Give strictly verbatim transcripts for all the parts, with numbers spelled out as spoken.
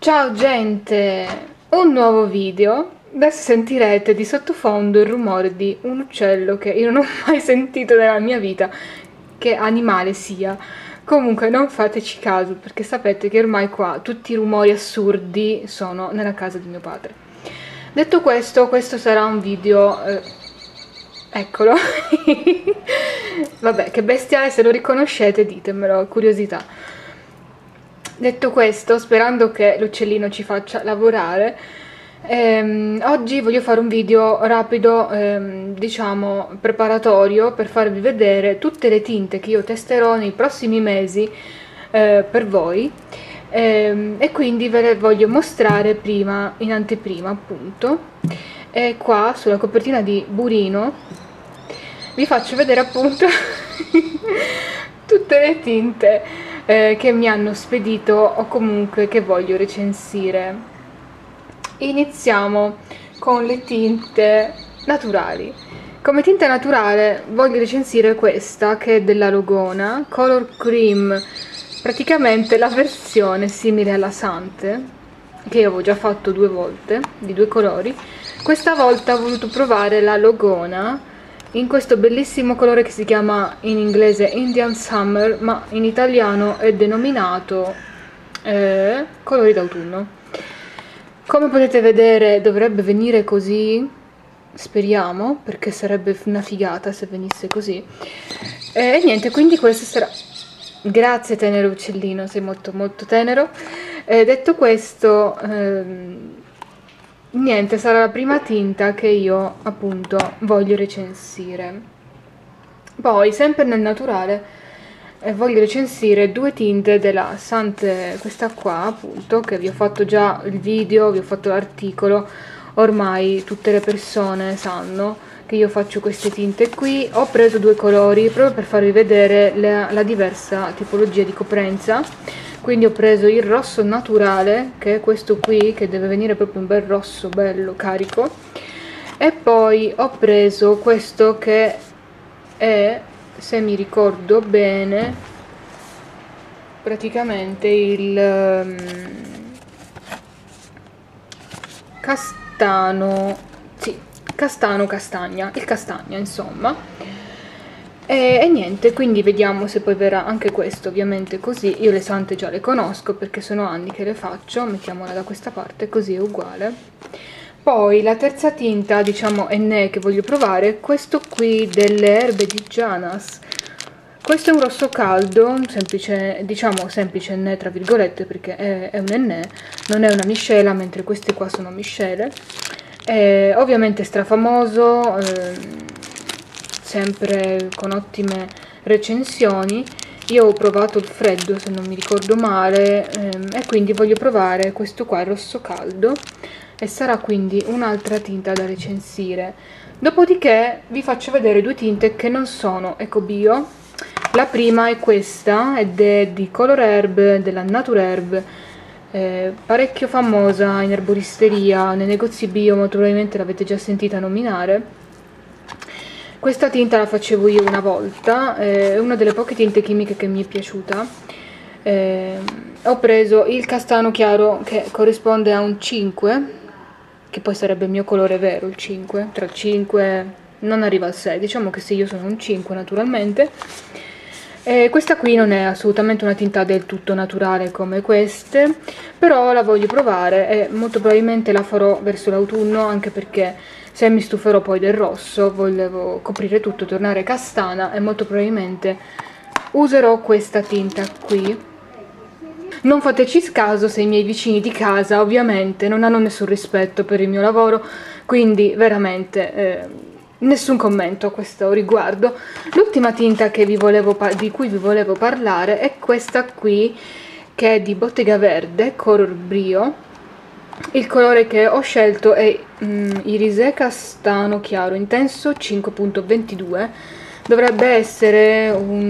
Ciao gente, un nuovo video. Adesso sentirete di sottofondo il rumore di un uccello che io non ho mai sentito nella mia vita, che animale sia. Comunque non fateci caso, perché sapete che ormai qua tutti i rumori assurdi sono nella casa di mio padre. Detto questo, questo sarà un video... Eh, eccolo. Vabbè, che bestiale, se lo riconoscete ditemelo, curiosità. Detto questo, sperando che l'uccellino ci faccia lavorare, ehm, oggi voglio fare un video rapido, ehm, diciamo preparatorio, per farvi vedere tutte le tinte che io testerò nei prossimi mesi eh, per voi, ehm, e quindi ve le voglio mostrare prima, in anteprima appunto. E qua sulla copertina di Burino vi faccio vedere appunto tutte le tinte Eh, che mi hanno spedito o comunque che voglio recensire. Iniziamo con le tinte naturali. Come tinta naturale voglio recensire questa, che è della Logona, Color Cream, praticamente la versione simile alla Sante, che io avevo già fatto due volte, di due colori. Questa volta ho voluto provare la Logona in questo bellissimo colore che si chiama in inglese Indian Summer, ma in italiano è denominato eh, colori d'autunno. Come potete vedere dovrebbe venire così, speriamo, perché sarebbe una figata se venisse così. E eh, niente, quindi questo sarà... Grazie tenero uccellino, sei molto molto tenero. Eh, detto questo... Ehm... Niente, sarà la prima tinta che io appunto voglio recensire. Poi, sempre nel naturale, eh, voglio recensire due tinte della Sante, questa qua appunto, che vi ho fatto già il video, vi ho fatto l'articolo, ormai tutte le persone sanno che io faccio queste tinte qui. Ho preso due colori proprio per farvi vedere la, la diversa tipologia di coprenza. Quindi ho preso il rosso naturale, che è questo qui, che deve venire proprio un bel rosso bello carico, e poi ho preso questo che è, se mi ricordo bene, praticamente il um, castano, sì, castano castagna, il castagna insomma. E, e niente, quindi vediamo se poi verrà anche questo, ovviamente così. Io le Sante già le conosco perché sono anni che le faccio, mettiamola da questa parte, così è uguale. Poi la terza tinta, diciamo ennè, che voglio provare è questo qui delle erbe di Janas. Questo è un rosso caldo, un semplice, diciamo semplice ennè tra virgolette, perché è, è un ennè, non è una miscela, mentre queste qua sono miscele. È ovviamente strafamoso, eh, sempre con ottime recensioni. Io ho provato il freddo, se non mi ricordo male, ehm, e quindi voglio provare questo qua, il rosso caldo, e sarà quindi un'altra tinta da recensire. Dopodiché vi faccio vedere due tinte che non sono ecobio. La prima è questa, ed è di Color Herb, della Naturherb, eh, parecchio famosa in erboristeria, nei negozi bio, molto probabilmente l'avete già sentita nominare. Questa tinta la facevo io una volta, è una delle poche tinte chimiche che mi è piaciuta. Eh, ho preso il castano chiaro, che corrisponde a un cinque, che poi sarebbe il mio colore vero, il cinque, tra il cinque non arriva al sei, diciamo che sì, io sono un cinque naturalmente. E questa qui non è assolutamente una tinta del tutto naturale come queste, però la voglio provare e molto probabilmente la farò verso l'autunno, anche perché se mi stuferò poi del rosso volevo coprire tutto, tornare castana, e molto probabilmente userò questa tinta qui. Non fateci caso se i miei vicini di casa ovviamente non hanno nessun rispetto per il mio lavoro, quindi veramente eh, nessun commento a questo riguardo. L'ultima tinta che vi volevo di cui vi volevo parlare è questa qui, che è di Bottega Verde, Color Brio. Il colore che ho scelto è mm, irisè castano chiaro intenso cinque punto ventidue, dovrebbe essere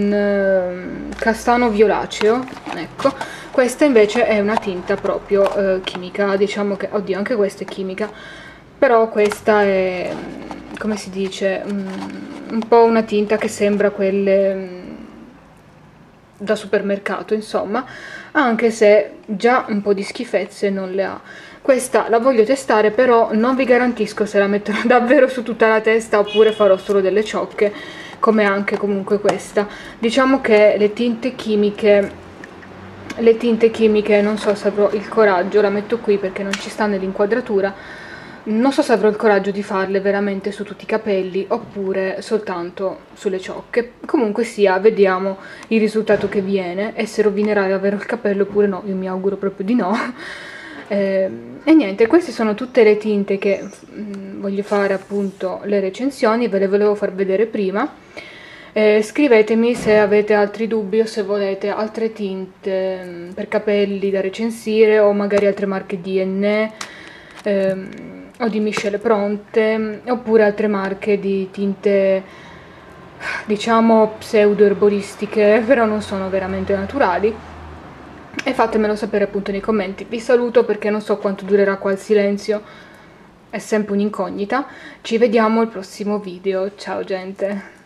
un uh, castano violaceo, ecco. Questa invece è una tinta proprio uh, chimica, diciamo che, oddio, anche questa è chimica, però questa è, come si dice, um, un po' una tinta che sembra quelle um, da supermercato, insomma, anche se già un po' di schifezze non le ha. Questa la voglio testare, però non vi garantisco se la metterò davvero su tutta la testa oppure farò solo delle ciocche, come anche comunque questa. Diciamo che le tinte chimiche, le tinte chimiche non so se avrò il coraggio, la metto qui perché non ci sta nell'inquadratura, non so se avrò il coraggio di farle veramente su tutti i capelli oppure soltanto sulle ciocche. Comunque sia, vediamo il risultato che viene e se rovinerà davvero il capello oppure no. Io mi auguro proprio di no. Eh, e niente, queste sono tutte le tinte che mh, voglio fare, appunto, le recensioni, ve le volevo far vedere prima. Eh, scrivetemi se avete altri dubbi o se volete altre tinte mh, per capelli da recensire, o magari altre marche D N E ehm, o di miscele pronte, oppure altre marche di tinte, diciamo, pseudo erboristiche, però non sono veramente naturali. E fatemelo sapere appunto nei commenti. Vi saluto perché non so quanto durerà qua il silenzio, è sempre un'incognita. Ci vediamo al prossimo video, ciao gente!